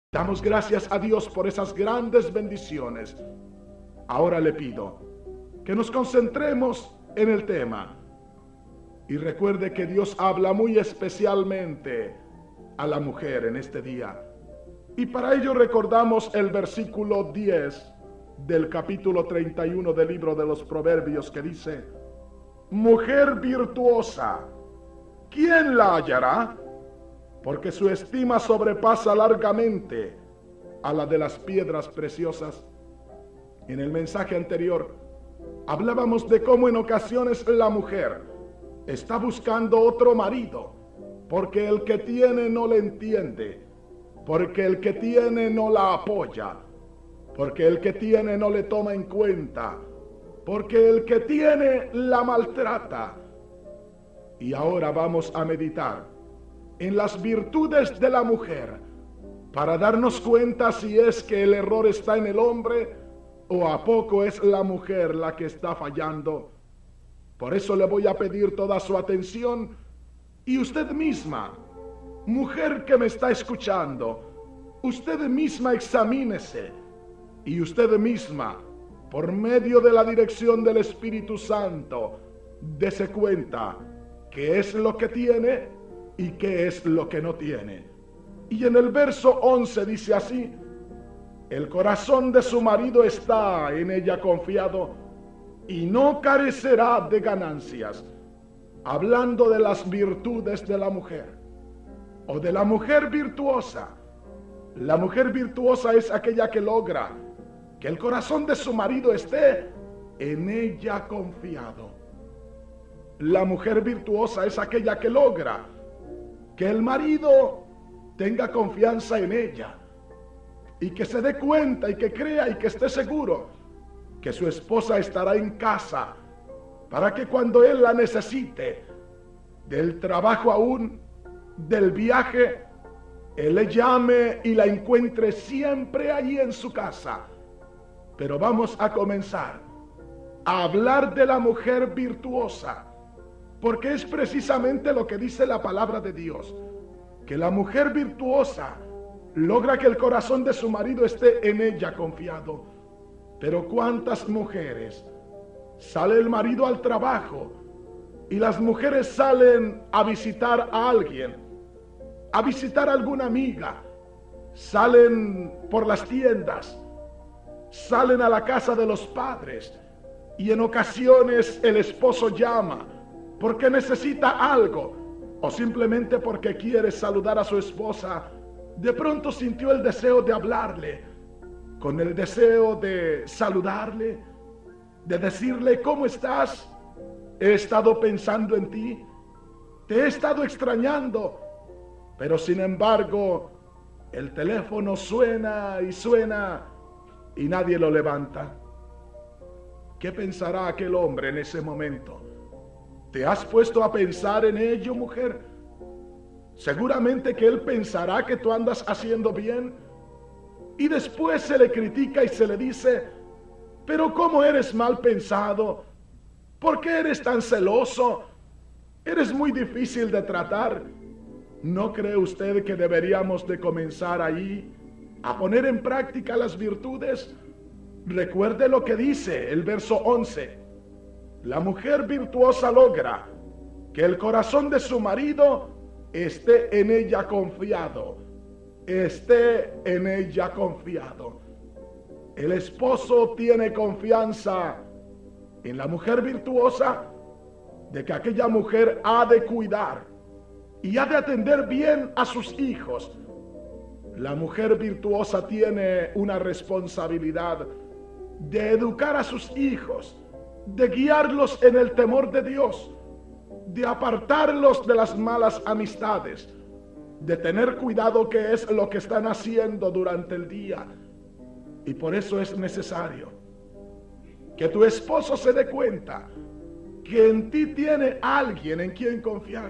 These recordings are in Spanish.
Damos gracias a Dios por esas grandes bendiciones. Ahora le pido que nos concentremos en el tema. Y recuerde que Dios habla muy especialmente a la mujer en este día. Y para ello recordamos el versículo 10 del capítulo 31 del libro de los Proverbios, que dice: mujer virtuosa, ¿quién la hallará? Porque su estima sobrepasa largamente a la de las piedras preciosas. En el mensaje anterior hablábamos de cómo en ocasiones la mujer está buscando otro marido, porque el que tiene no le entiende, porque el que tiene no la apoya, porque el que tiene no le toma en cuenta, porque el que tiene la maltrata. Y ahora vamos a meditar en las virtudes de la mujer para darnos cuenta si es que el error está en el hombre o a poco es la mujer la que está fallando. Por eso le voy a pedir toda su atención, y usted misma, mujer que me está escuchando, usted misma examínese, y usted misma, por medio de la dirección del Espíritu Santo, dése cuenta qué es lo que tiene y qué es lo que no tiene. Y en el verso 11 dice así: el corazón de su marido está en ella confiado y no carecerá de ganancias. Hablando de las virtudes de la mujer, o de la mujer virtuosa. La mujer virtuosa es aquella que logra que el corazón de su marido esté en ella confiado. La mujer virtuosa es aquella que logra que el marido tenga confianza en ella y que se dé cuenta y que crea y que esté seguro que su esposa estará en casa para que cuando él la necesite, del trabajo aún, del viaje, él le llame y la encuentre siempre allí en su casa. Pero vamos a comenzar a hablar de la mujer virtuosa, porque es precisamente lo que dice la palabra de Dios, que la mujer virtuosa logra que el corazón de su marido esté en ella confiado. Pero ¿cuántas mujeres sale el marido al trabajo y las mujeres salen a visitar a alguien, a visitar a alguna amiga, salen por las tiendas, salen a la casa de los padres, y en ocasiones el esposo llama porque necesita algo o simplemente porque quiere saludar a su esposa? De pronto sintió el deseo de hablarle, con el deseo de saludarle, de decirle: ¿cómo estás? He estado pensando en ti, te he estado extrañando. Pero sin embargo, el teléfono suena y suena y nadie lo levanta. ¿Qué pensará aquel hombre en ese momento? ¿Te has puesto a pensar en ello, mujer? Seguramente que él pensará que tú andas haciendo bien, y después se le critica y se le dice: pero ¿cómo eres mal pensado? ¿Por qué eres tan celoso? Eres muy difícil de tratar. ¿No cree usted que deberíamos de comenzar ahí a poner en práctica las virtudes? Recuerde lo que dice el verso 11. La mujer virtuosa logra que el corazón de su marido esté en ella confiado. Esté en ella confiado. El esposo tiene confianza en la mujer virtuosa, de que aquella mujer ha de cuidar y ha de atender bien a sus hijos. La mujer virtuosa tiene una responsabilidad de educar a sus hijos, de guiarlos en el temor de Dios, de apartarlos de las malas amistades, de tener cuidado qué es lo que están haciendo durante el día. Y por eso es necesario que tu esposo se dé cuenta que en ti tiene alguien en quien confiar,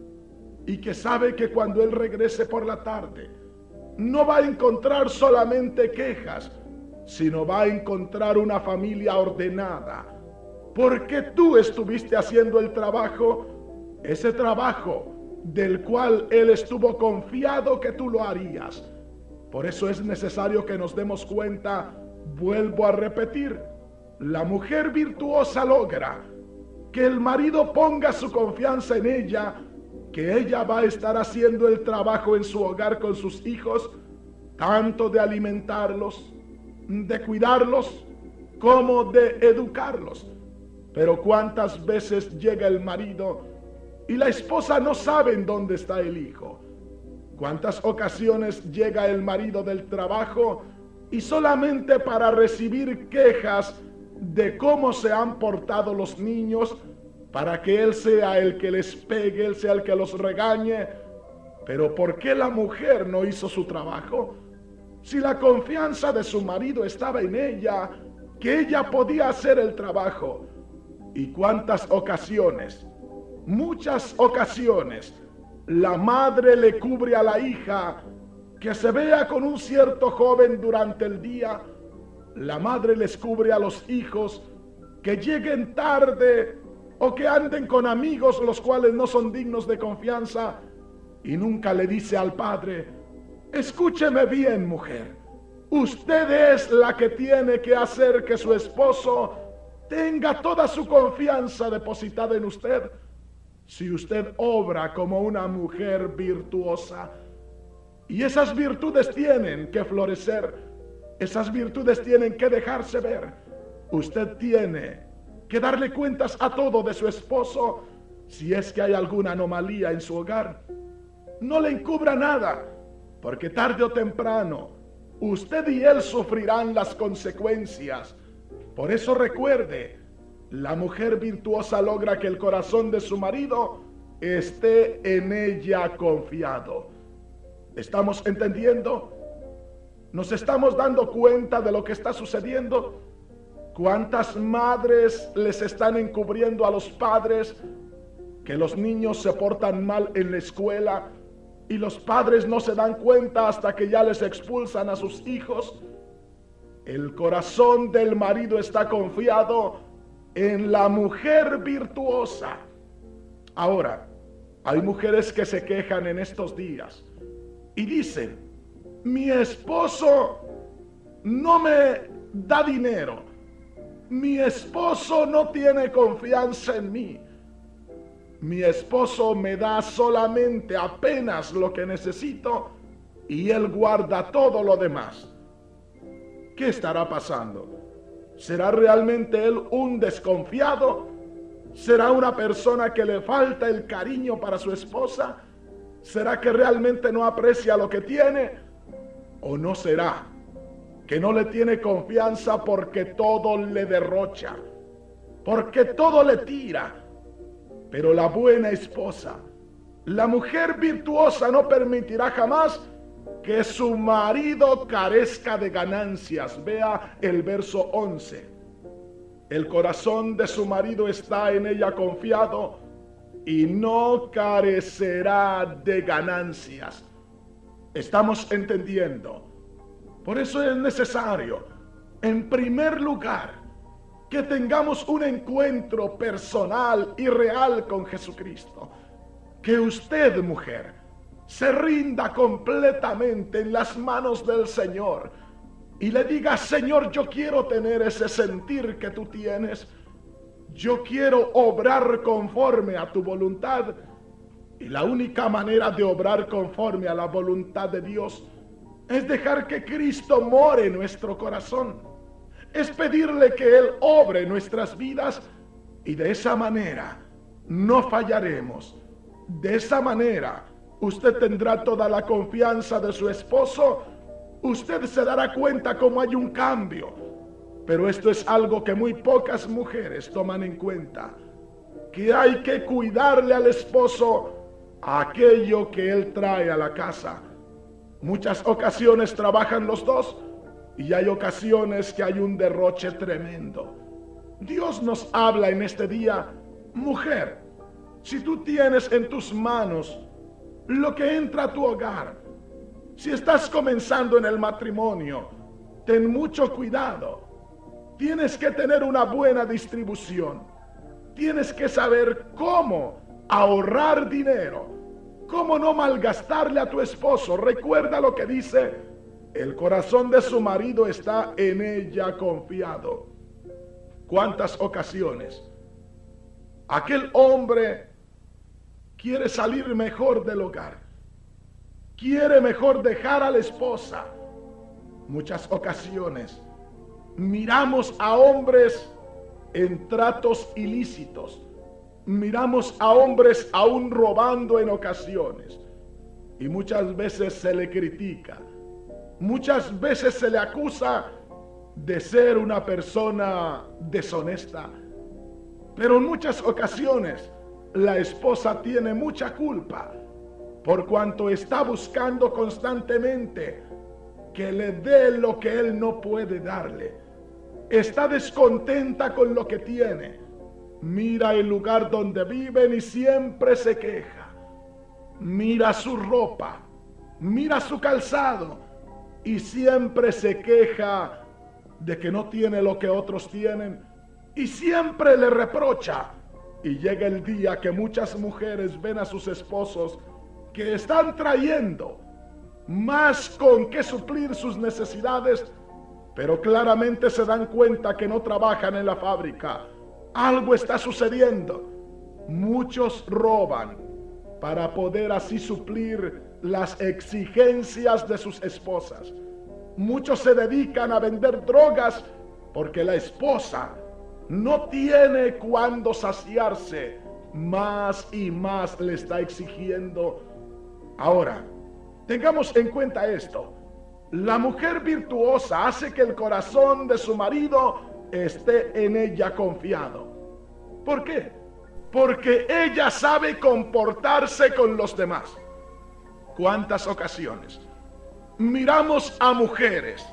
y que sabe que cuando él regrese por la tarde no va a encontrar solamente quejas, sino va a encontrar una familia ordenada, porque tú estuviste haciendo el trabajo, ese trabajo del cual él estuvo confiado que tú lo harías. Por eso es necesario que nos demos cuenta, vuelvo a repetir, la mujer virtuosa logra que el marido ponga su confianza en ella, que ella va a estar haciendo el trabajo en su hogar con sus hijos, tanto de alimentarlos, de cuidarlos, como de educarlos. Pero ¿cuántas veces llega el marido y la esposa no sabe en dónde está el hijo? ¿Cuántas ocasiones llega el marido del trabajo y solamente para recibir quejas de cómo se han portado los niños, para que él sea el que les pegue, él sea el que los regañe? Pero ¿por qué la mujer no hizo su trabajo? Si la confianza de su marido estaba en ella, que ella podía hacer el trabajo. ¿Y cuántas ocasiones? Muchas ocasiones, la madre le cubre a la hija que se vea con un cierto joven durante el día. La madre les cubre a los hijos que lleguen tarde o que anden con amigos los cuales no son dignos de confianza, y nunca le dice al padre: escúcheme bien, mujer, usted es la que tiene que hacer que su esposo tenga toda su confianza depositada en usted. Si usted obra como una mujer virtuosa, y esas virtudes tienen que florecer, esas virtudes tienen que dejarse ver, usted tiene que darle cuentas a todo de su esposo. Si es que hay alguna anomalía en su hogar, no le encubra nada, porque tarde o temprano usted y él sufrirán las consecuencias. Por eso recuerde, la mujer virtuosa logra que el corazón de su marido esté en ella confiado. ¿Estamos entendiendo? ¿Nos estamos dando cuenta de lo que está sucediendo? ¿Cuántas madres les están encubriendo a los padres que los niños se portan mal en la escuela, y los padres no se dan cuenta hasta que ya les expulsan a sus hijos? El corazón del marido está confiado en la mujer virtuosa. Ahora, hay mujeres que se quejan en estos días y dicen: mi esposo no me da dinero, mi esposo no tiene confianza en mí, mi esposo me da solamente apenas lo que necesito y él guarda todo lo demás. ¿Qué estará pasando? ¿Será realmente él un desconfiado? ¿Será una persona que le falta el cariño para su esposa? ¿Será que realmente no aprecia lo que tiene? ¿O no será que no le tiene confianza porque todo le derrocha, porque todo le tira? Pero la buena esposa, la mujer virtuosa, no permitirá jamás que su marido carezca de ganancias. Vea el verso 11. El corazón de su marido está en ella confiado y no carecerá de ganancias. ¿Estamos entendiendo? Por eso es necesario, en primer lugar, que tengamos un encuentro personal y real con Jesucristo. Que usted, mujer, se rinda completamente en las manos del Señor y le diga: Señor, yo quiero tener ese sentir que tú tienes, yo quiero obrar conforme a tu voluntad. Y la única manera de obrar conforme a la voluntad de Dios es dejar que Cristo more en nuestro corazón, es pedirle que Él obre en nuestras vidas, y de esa manera no fallaremos. De esa manera usted tendrá toda la confianza de su esposo. Usted se dará cuenta cómo hay un cambio. Pero esto es algo que muy pocas mujeres toman en cuenta, que hay que cuidarle al esposo aquello que él trae a la casa. Muchas ocasiones trabajan los dos y hay ocasiones que hay un derroche tremendo. Dios nos habla en este día: mujer, si tú tienes en tus manos lo que entra a tu hogar, si estás comenzando en el matrimonio, ten mucho cuidado. Tienes que tener una buena distribución. Tienes que saber cómo ahorrar dinero, cómo no malgastarle a tu esposo. Recuerda lo que dice El corazón de su marido está en ella confiado. ¿Cuántas ocasiones aquel hombre quiere salir mejor del hogar? Quiere mejor dejar a la esposa. Muchas ocasiones miramos a hombres en tratos ilícitos. Miramos a hombres aún robando en ocasiones. Y muchas veces se le critica. Muchas veces se le acusa de ser una persona deshonesta. Pero en muchas ocasiones la esposa tiene mucha culpa por cuanto está buscando constantemente que le dé lo que él no puede darle. Está descontenta con lo que tiene. Mira el lugar donde viven y siempre se queja. Mira su ropa, mira su calzado y siempre se queja de que no tiene lo que otros tienen y siempre le reprocha. Y llega el día que muchas mujeres ven a sus esposos que están trayendo más con qué suplir sus necesidades, pero claramente se dan cuenta que no trabajan en la fábrica. Algo está sucediendo. Muchos roban para poder así suplir las exigencias de sus esposas. Muchos se dedican a vender drogas porque la esposa no tiene cuándo saciarse. Más y más le está exigiendo. Ahora, tengamos en cuenta esto. La mujer virtuosa hace que el corazón de su marido esté en ella confiado. ¿Por qué? Porque ella sabe comportarse con los demás. ¿Cuántas ocasiones miramos a mujeres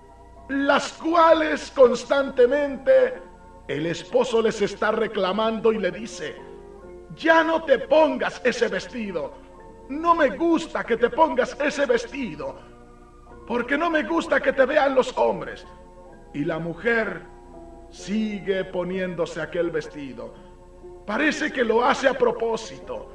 las cuales constantemente el esposo les está reclamando y le dice: ya no te pongas ese vestido, no me gusta que te pongas ese vestido, porque no me gusta que te vean los hombres? Y la mujer sigue poniéndose aquel vestido. Parece que lo hace a propósito.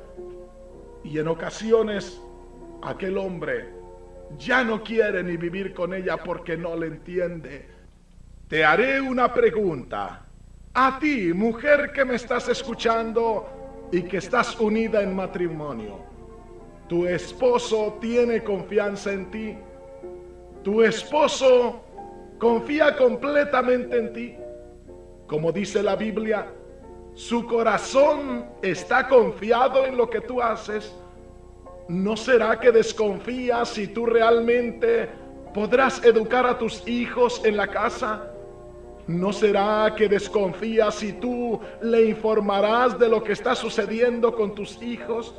Y en ocasiones aquel hombre ya no quiere ni vivir con ella porque no le entiende. Te haré una pregunta. A ti, mujer que me estás escuchando y que estás unida en matrimonio, ¿tu esposo tiene confianza en ti? ¿Tu esposo confía completamente en ti? Como dice la Biblia, su corazón está confiado en lo que tú haces. ¿No será que desconfía si tú realmente podrás educar a tus hijos en la casa? ¿No será que desconfía si tú le informarás de lo que está sucediendo con tus hijos?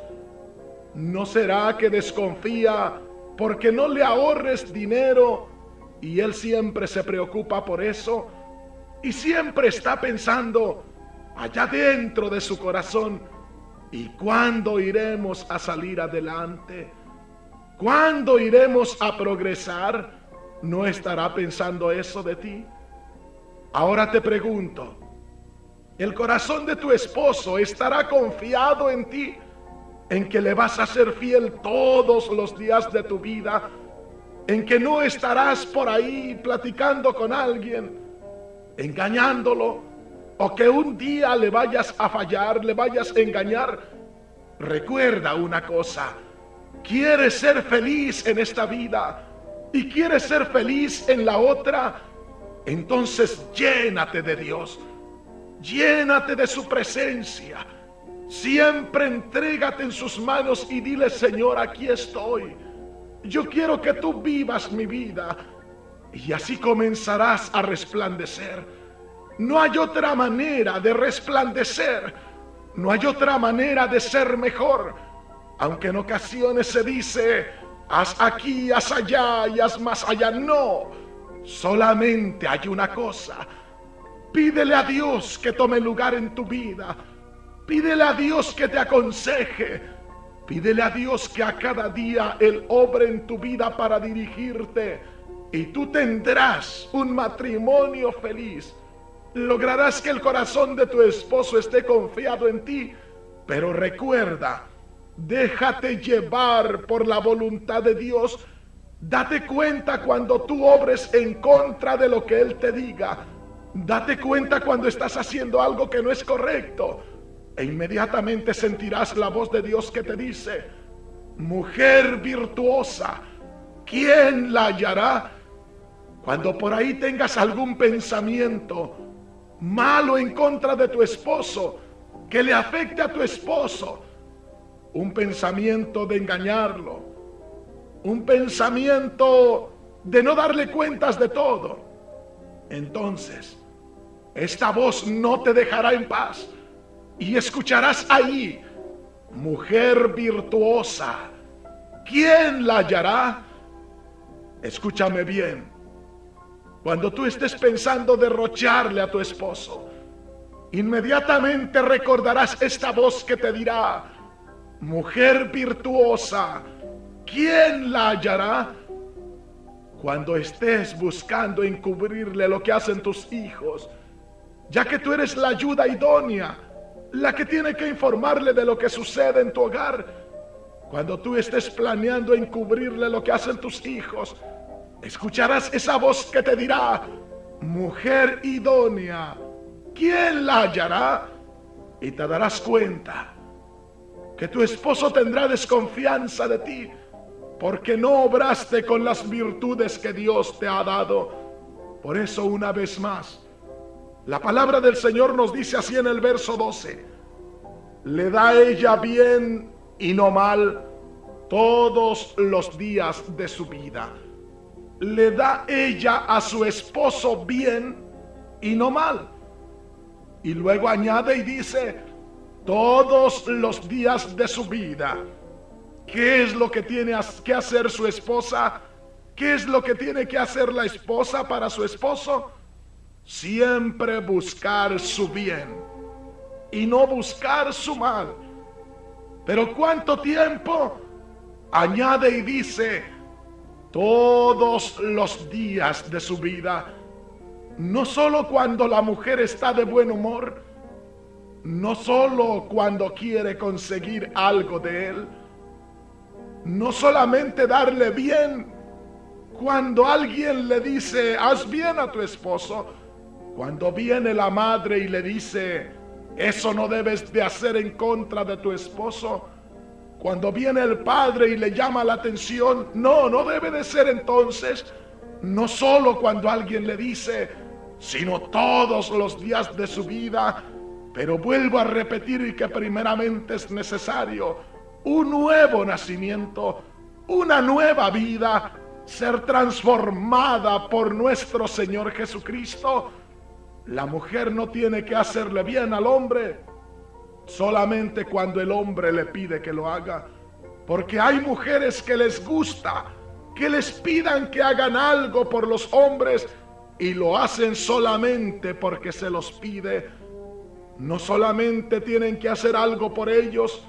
¿No será que desconfía porque no le ahorres dinero y él siempre se preocupa por eso? Y siempre está pensando allá dentro de su corazón: ¿y cuándo iremos a salir adelante? ¿Cuándo iremos a progresar? ¿No estará pensando eso de ti? Ahora te pregunto, ¿el corazón de tu esposo estará confiado en ti, en que le vas a ser fiel todos los días de tu vida, en que no estarás por ahí platicando con alguien, engañándolo, o que un día le vayas a fallar, le vayas a engañar? Recuerda una cosa: ¿quieres ser feliz en esta vida y quieres ser feliz en la otra? Entonces llénate de Dios, llénate de su presencia. Siempre entrégate en sus manos y dile: Señor, aquí estoy. Yo quiero que tú vivas mi vida. Y así comenzarás a resplandecer. No hay otra manera de resplandecer. No hay otra manera de ser mejor. Aunque en ocasiones se dice: haz aquí, haz allá y haz más allá. No, solamente hay una cosa. Pídele a Dios que tome lugar en tu vida. Pídele a Dios que te aconseje. Pídele a Dios que a cada día Él obre en tu vida para dirigirte. Y tú tendrás un matrimonio feliz. Lograrás que el corazón de tu esposo esté confiado en ti. Pero recuerda, déjate llevar por la voluntad de Dios Date cuenta cuando tú obres en contra de lo que Él te diga. Date cuenta cuando estás haciendo algo que no es correcto. E inmediatamente sentirás la voz de Dios que te dice: mujer virtuosa, ¿quién la hallará? Cuando por ahí tengas algún pensamiento malo en contra de tu esposo, que le afecte a tu esposo, un pensamiento de engañarlo, un pensamiento de no darle cuentas de todo, entonces esta voz no te dejará en paz y escucharás ahí: mujer virtuosa, ¿quién la hallará? Escúchame bien. Cuando tú estés pensando derrocharle a tu esposo, inmediatamente recordarás esta voz que te dirá: mujer virtuosa, ¿quién la hallará? Cuando estés buscando encubrirle lo que hacen tus hijos, ya que tú eres la ayuda idónea, la que tiene que informarle de lo que sucede en tu hogar. Cuando tú estés planeando encubrirle lo que hacen tus hijos, escucharás esa voz que te dirá: mujer idónea, ¿quién la hallará? Y te darás cuenta que tu esposo tendrá desconfianza de ti, porque no obraste con las virtudes que Dios te ha dado. Por eso, una vez más, la palabra del Señor nos dice así en el verso 12: le da ella bien y no mal todos los días de su vida. Le da ella a su esposo bien y no mal. Y luego añade y dice: todos los días de su vida. ¿Qué es lo que tiene que hacer su esposa? ¿Qué es lo que tiene que hacer la esposa para su esposo? Siempre buscar su bien y no buscar su mal. ¿Pero cuánto tiempo? Añade y dice: todos los días de su vida. No solo cuando la mujer está de buen humor, no solo cuando quiere conseguir algo de él, no solamente darle bien cuando alguien le dice: haz bien a tu esposo. Cuando viene la madre y le dice: eso no debes de hacer en contra de tu esposo. Cuando viene el padre y le llama la atención: no debe de ser entonces. No solo cuando alguien le dice, sino todos los días de su vida. Pero vuelvo a repetir y que primeramente es necesario un nuevo nacimiento, una nueva vida, ser transformada por nuestro Señor Jesucristo. La mujer no tiene que hacerle bien al hombre solamente cuando el hombre le pide que lo haga, porque hay mujeres que les gusta que les pidan que hagan algo por los hombres y lo hacen solamente porque se los pide. No solamente tienen que hacer algo por ellos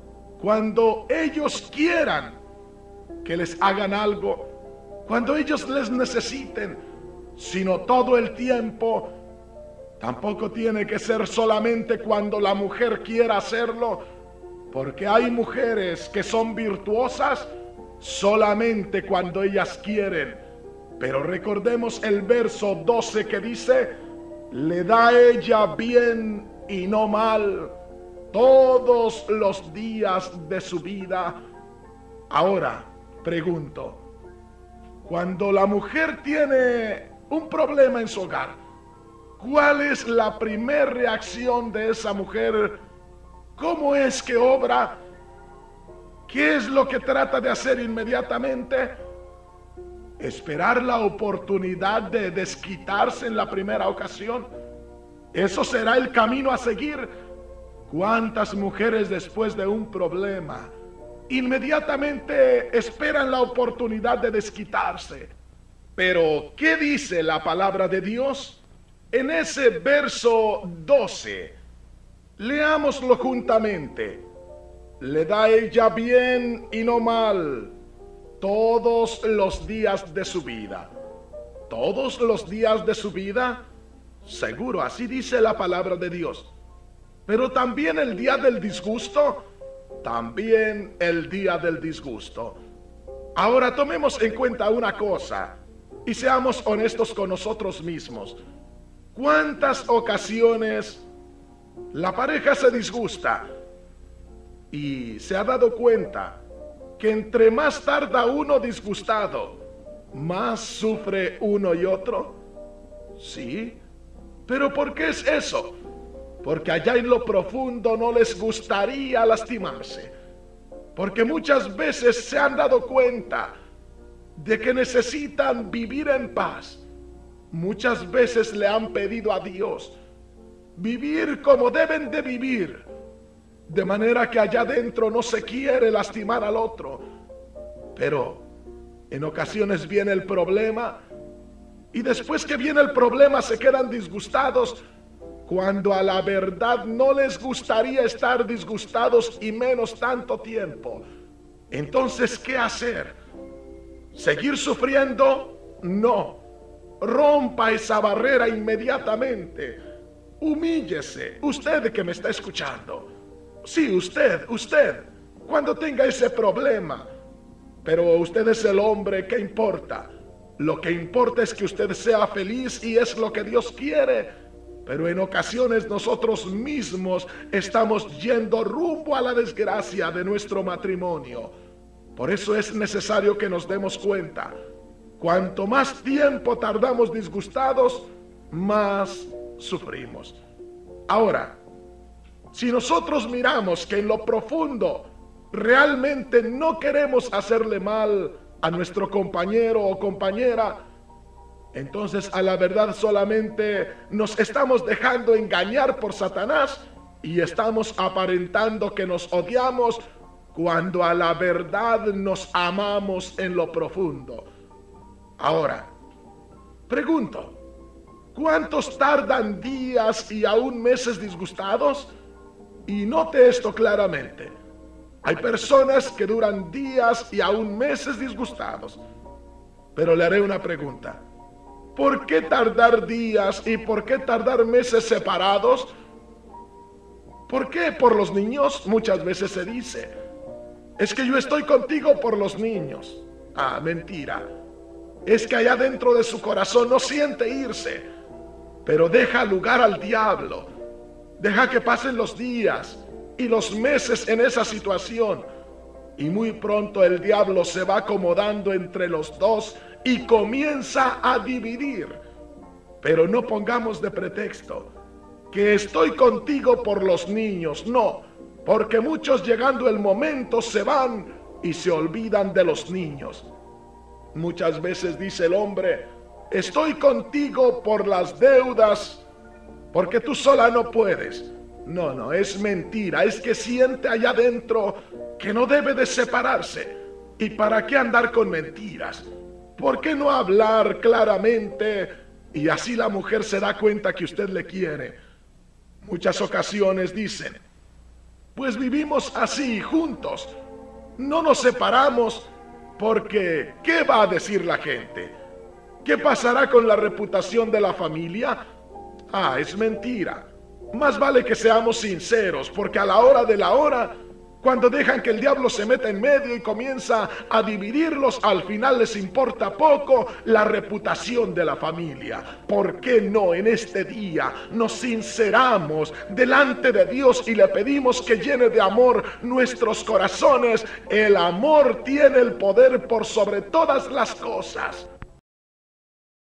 cuando ellos quieran que les hagan algo, cuando ellos les necesiten, sino todo el tiempo. Tampoco tiene que ser solamente cuando la mujer quiera hacerlo, porque hay mujeres que son virtuosas solamente cuando ellas quieren. Pero recordemos el verso 12 que dice: le da ella bien y no mal todos los días de su vida. Ahora, pregunto, cuando la mujer tiene un problema en su hogar, ¿cuál es la primera reacción de esa mujer? ¿Cómo es que obra? ¿Qué es lo que trata de hacer inmediatamente? ¿Esperar la oportunidad de desquitarse en la primera ocasión? ¿Eso será el camino a seguir? ¿Cuántas mujeres después de un problema inmediatamente esperan la oportunidad de desquitarse? Pero, ¿qué dice la palabra de Dios? En ese verso 12, leámoslo juntamente. Le da ella bien y no mal todos los días de su vida. ¿Todos los días de su vida? Seguro, así dice la palabra de Dios. Pero también el día del disgusto, también el día del disgusto. Ahora tomemos en cuenta una cosa y seamos honestos con nosotros mismos. ¿Cuántas ocasiones la pareja se disgusta y se ha dado cuenta que entre más tarda uno disgustado, más sufre uno y otro? Sí, pero ¿por qué es eso? Porque allá en lo profundo no les gustaría lastimarse, porque muchas veces se han dado cuenta de que necesitan vivir en paz. Muchas veces le han pedido a Dios vivir como deben de vivir, de manera que allá adentro no se quiere lastimar al otro. Pero en ocasiones viene el problema, y después que viene el problema se quedan disgustados, cuando a la verdad no les gustaría estar disgustados y menos tanto tiempo. Entonces, ¿qué hacer? ¿Seguir sufriendo? No. Rompa esa barrera inmediatamente. Humíllese. Usted que me está escuchando. Sí, usted, cuando tenga ese problema. Pero usted es el hombre, ¿qué importa? Lo que importa es que usted sea feliz y es lo que Dios quiere. Pero en ocasiones nosotros mismos estamos yendo rumbo a la desgracia de nuestro matrimonio. Por eso es necesario que nos demos cuenta. Cuanto más tiempo tardamos disgustados, más sufrimos. Ahora, si nosotros miramos que en lo profundo realmente no queremos hacerle mal a nuestro compañero o compañera, entonces a la verdad solamente nos estamos dejando engañar por Satanás y estamos aparentando que nos odiamos, cuando a la verdad nos amamos en lo profundo. Ahora, pregunto, ¿cuántos tardan días y aún meses disgustados? Y note esto claramente. Hay personas que duran días y aún meses disgustados. Pero le haré una pregunta. ¿Por qué tardar días y por qué tardar meses separados? ¿Por qué? Por los niños muchas veces se dice. Es que yo estoy contigo por los niños. Ah, mentira. Es que allá dentro de su corazón no siente irse, pero deja lugar al diablo. Deja que pasen los días y los meses en esa situación, y muy pronto el diablo se va acomodando entre los dos y comienza a dividir. Pero no pongamos de pretexto que estoy contigo por los niños. No, porque muchos llegando el momento se van y se olvidan de los niños. Muchas veces dice el hombre, estoy contigo por las deudas, porque tú sola no puedes. No, es mentira. Es que siente allá adentro que no debe de separarse. ¿Y para qué andar con mentiras? ¿Por qué no hablar claramente? Y así la mujer se da cuenta que usted le quiere. Muchas ocasiones dicen, pues vivimos así juntos, no nos separamos, porque ¿qué va a decir la gente? ¿Qué pasará con la reputación de la familia? Ah, es mentira. Más vale que seamos sinceros, porque a la hora de la hora, cuando dejan que el diablo se meta en medio y comienza a dividirlos, al final les importa poco la reputación de la familia. ¿Por qué no en este día nos sinceramos delante de Dios y le pedimos que llene de amor nuestros corazones? El amor tiene el poder por sobre todas las cosas.